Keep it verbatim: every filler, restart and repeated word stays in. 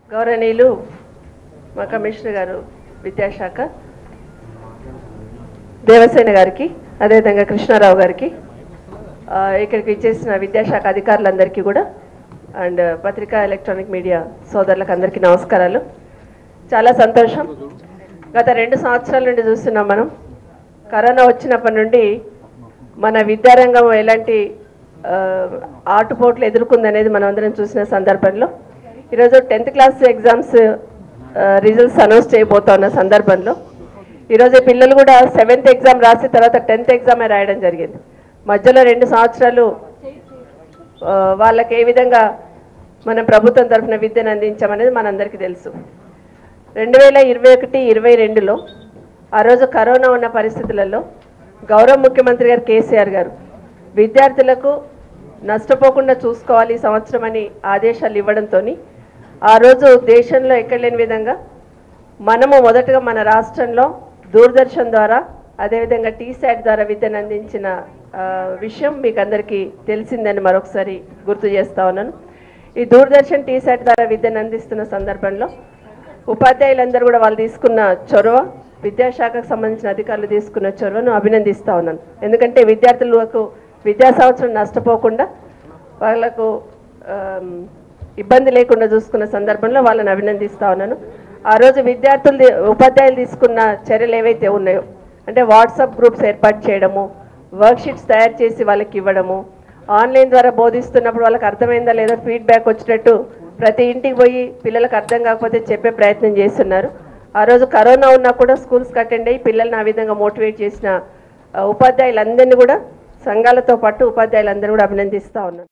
గౌరవనీయులు మా కమిషనర్ గారు విద్యాశాఖ దేవసేన గారికి అదేవిధంగా కృష్ణారావు గారికి ఇక్కడికి ఇచ్చేసిన విద్యాశాఖ అధికారులందరికీ కూడా అండ్ పత్రికా ఎలక్ట్రానిక్ మీడియా సోదరులకు అందరికీ నమస్కారాలు. చాలా సంతోషం. గత రెండు సంవత్సరాల నుండి చూస్తున్నాం మనం. కరోనా వచ్చినప్పటి నుండి మన విద్యారంగం ఎలాంటి ఆటుపోట్లు ఎదుర్కొందనేది మనం అందరం చూసిన సందర్భంలో ఈరోజు tenth class exams results announce చేయబోతున్న సందర్భంలో ఈరోజు పిల్లలు కూడా సెవెంత్ ఎగ్జామ్ రాసి తర్వాత టెన్త్ ఎగ్జామే రాయడం జరిగింది. మధ్యలో రెండు సంవత్సరాలు వాళ్ళకి ఏ విధంగా మనం ప్రభుత్వం తరఫున విద్యను అందించామనేది మనందరికీ తెలుసు. రెండు వేల ఇరవై ఒకటి ఇరవై రెండులో ఆ రోజు కరోనా ఉన్న పరిస్థితులలో గౌరవ ముఖ్యమంత్రి గారు కేసీఆర్ గారు విద్యార్థులకు నష్టపోకుండా చూసుకోవాలి ఈ సంవత్సరం అని ఆదేశాలు ఇవ్వడంతో ఆ రోజు దేశంలో ఎక్కడ లేని విధంగా మనము మొదటగా మన రాష్ట్రంలో దూరదర్శన్ ద్వారా అదేవిధంగా టీశాట్ ద్వారా విద్యను అందించిన విషయం మీకు అందరికీ తెలిసిందని మరొకసారి గుర్తు చేస్తా ఉన్నాను. ఈ దూరదర్శన్ టీశాట్ ద్వారా విద్యను అందిస్తున్న సందర్భంలో ఉపాధ్యాయులందరూ కూడా వాళ్ళు తీసుకున్న చొరవ, విద్యాశాఖకు సంబంధించిన అధికారులు తీసుకున్న చొరవను అభినందిస్తూ ఉన్నాను. ఎందుకంటే విద్యార్థులకు విద్యా సంవత్సరం నష్టపోకుండా వాళ్ళకు ఇబ్బంది లేకుండా చూసుకున్న సందర్భంలో వాళ్ళని అభినందిస్తూ ఉన్నాను. ఆ రోజు విద్యార్థులు ఉపాధ్యాయులు తీసుకున్న చర్యలు ఏవైతే ఉన్నాయో అంటే వాట్సాప్ గ్రూప్స్ ఏర్పాటు చేయడము, వర్క్షీట్స్ తయారు చేసి వాళ్ళకి ఇవ్వడము, ఆన్లైన్ ద్వారా బోధిస్తున్నప్పుడు వాళ్ళకి అర్థమైందా లేదా ఫీడ్బ్యాక్ వచ్చేటట్టు ప్రతి ఇంటికి పోయి పిల్లలకు అర్థం కాకపోతే చెప్పే ప్రయత్నం చేస్తున్నారు. ఆ రోజు కరోనా ఉన్నా కూడా స్కూల్స్కి అటెండ్ అయ్యి పిల్లల్ని ఆ విధంగా మోటివేట్ చేసిన ఉపాధ్యాయులందరినీ కూడా సంఘాలతో పాటు ఉపాధ్యాయులందరూ కూడా అభినందిస్తూ ఉన్నారు.